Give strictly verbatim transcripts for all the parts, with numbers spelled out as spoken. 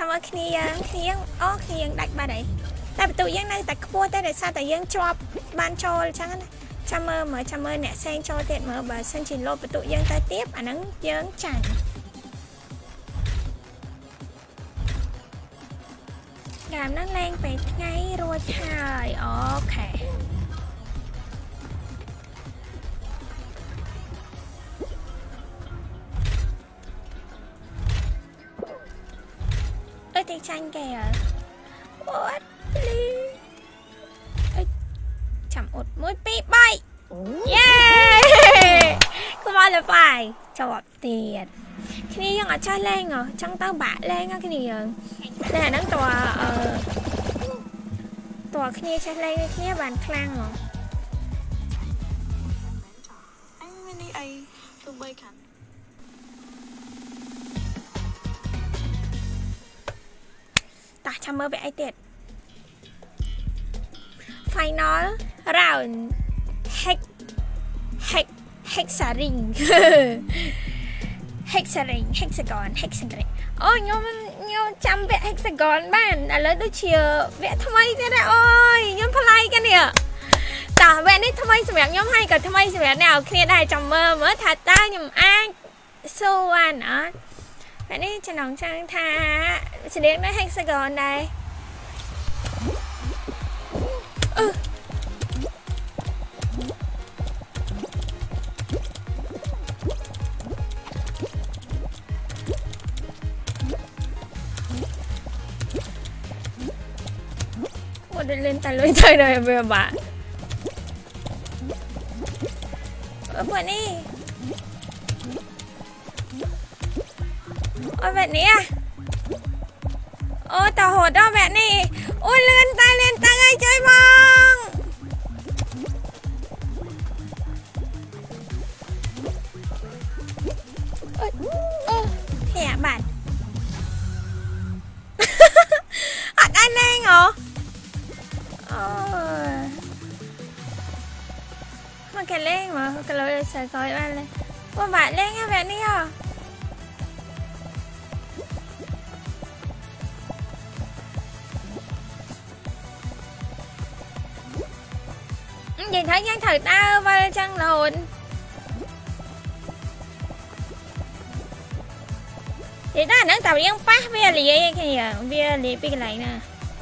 chăm ơi khi khi ó khi đặt ba đấy tại tụi dân này tại cua tay để sao tại dân cho ban cho chẳng chăm ơi mở chăm ơi nè sen cho tiền mở bà sân chỉ lô tụi dân ta tiếp à nắng dân chẳng làm nó lên về ngay rồi trời ok ơi thì tranh kìa what chậm một mũi pi bay yeah come on là phải cho tiền cái này ở chơi lên rồi trong tao bả lên á cái này đây là nó tòa tòa cái này chơi lên cái này bàn khang rồi anh mới đi ai tôi bay khăn ta chăm mơ về ai tiệt final round hex hex hexaring hexaring hexagon hexagon ôi nhóm nhóm chăm vẽ hexagon bạn đã lớn đôi chiều vẽ tham ấy thế này ôi nhóm play cái nè tả vẽ đấy tham ấy sẽ vẽ nhóm hay cả tham ấy sẽ vẽ nào kia đài chăm mơ mới thật ta nhầm ai so one á vẽ đấy cho nóng trang tha sẽ đến với hexagon đây ừ. Một đi lên tay lưới tay rồi về bạn ôi bạn đi ôi bạn đi à ôi tao hột đó bạn đi ôi lên tay lên tay ngay chơi bông ôi ôi thẻ bạn hạt anh đang hả ôi mà cái lên mà cái lối sẽ coi bạn lên ôi bạn lên nha bạn đi à nhìn thấy nhanh thật tao vào trăng lồn thì đó là nó tàu điên phát bia lì kìa bia lì bia lại nè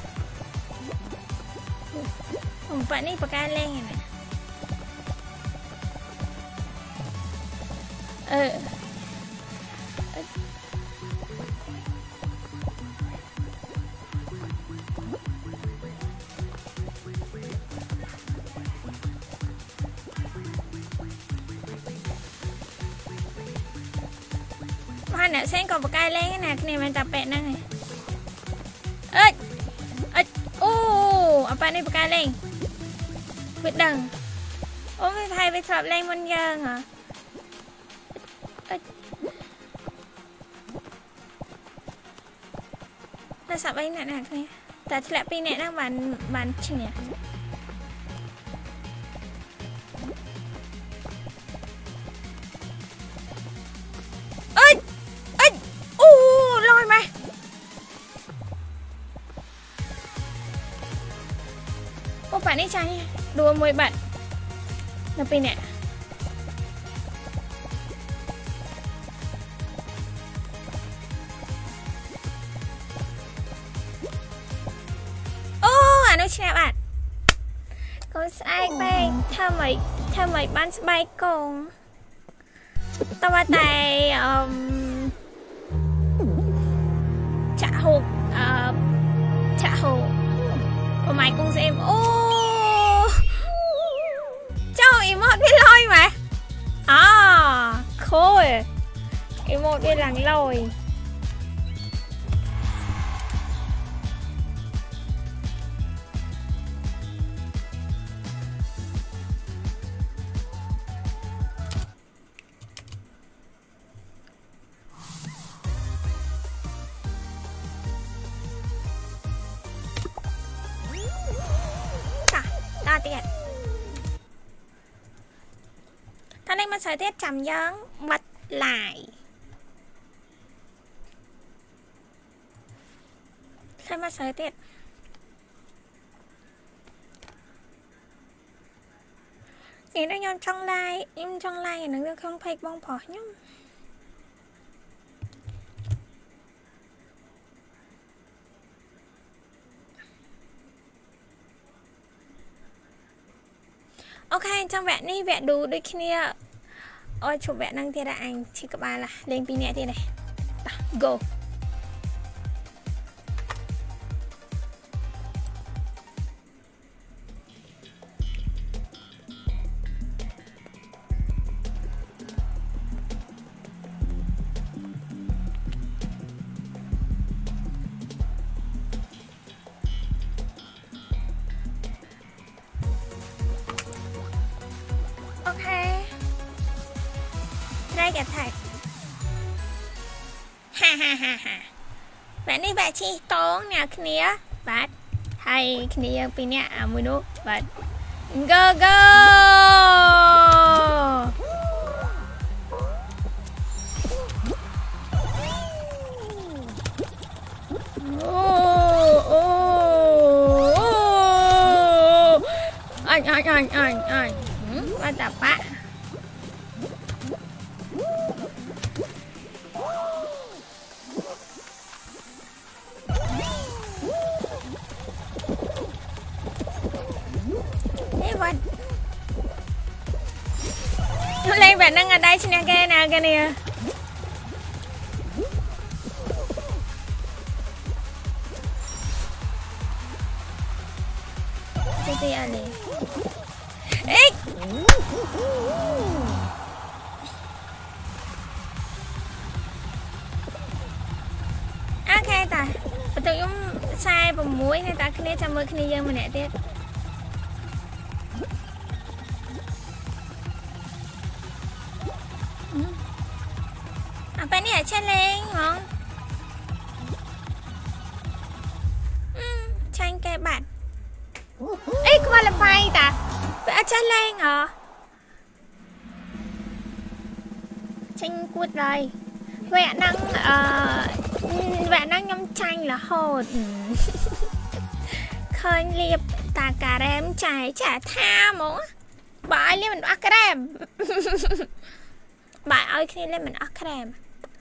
không phải đi bạc ca lên nè ừ hoa nè sen còn một cây lên cái nè cái này mình tập bẹn này ơi ơi ô apa này một cây lên vịt đằng ôi với thầy với tập lên một giờ hả nó sập ấy nè nè này ta sẽ pin nè đang bàn bàn chừng nè ơi ơi u lôi mà có phải đi trái đùa mười bạn nó pin nè chào bạn có sai bay theo mấy theo mấy ban bay cùng tao qua tay um, trả hộp uh, trả hộp của mày cùng xem ô cho emote biết lôi mà à khôi emote biết lằng lôi tiệt ta đây mà sở tiết chậm dấn bật lại Thay mà sợi tiết Nghĩ nó nhóm trong like Em trong like nó không phải bông bỏ nhóm Ok, trong vẹn đi vẹn đủ đôi khi nè ôi chụp vẹn năng thế là anh chỉ các bạn là lên pin nhẹ thế này đó, go Cái thạch ha ha ha ha bạn đi bạn chi tốn nè kia bạn hay kia pin nè à mùi nốt bạn go go oh, oh, oh. Anh anh anh anh anh bạn tập bạn lên bạn đang ở đây xin nghe nè cái nè cái gì à nè ích ok ta tụi chúng sai vào muối này ta kia cho mưa kia dân mà nè tiết apa ni challenge không? Ừ, tranh cái bạn. Ê, có là bay ta? Vậy challenge hả? Tranh cút rồi. Vậy năng uh, vậy năng nhóm tranh là hồn. Khơi liệp ta cà rem chảy chả tha mổ. Bởi liệp mình ác rem. Bạn ơi khi lên mình ác rem.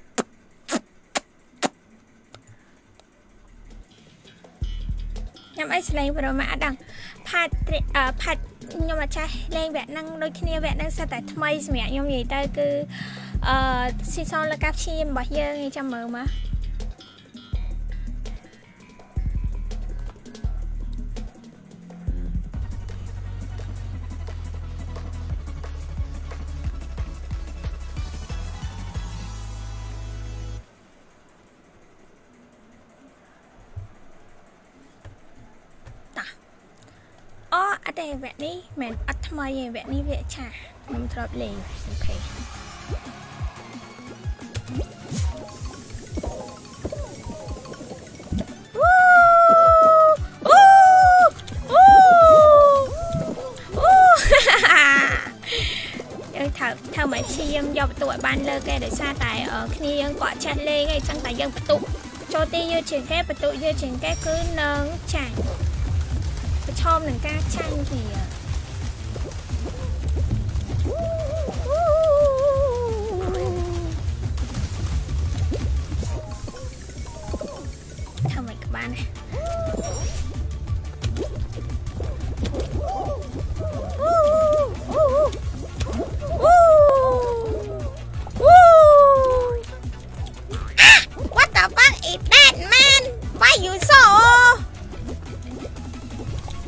Nhằm ấy lên vào mà đằng Phạt Phạt Nhưng mà cha lên vẹn năng đôi khi vẹn năng sao tại thmây mẹ nhưng gì ta cứ xin son là cáp chim bỏ dơ ngay trong mờ mà ở đây vẹn đi mình ắt thay vẹn đi vẹn trả mình thọp lì ok thợ thợ mấy chi em dọc tuổi ban lơ kê để xa tại ở khi em quả chặt lê ngay trong tài dân tụ cho ti như chuyển kép và tụ như chuyển kép cứ nâng chảy chom nâng ca chanh thì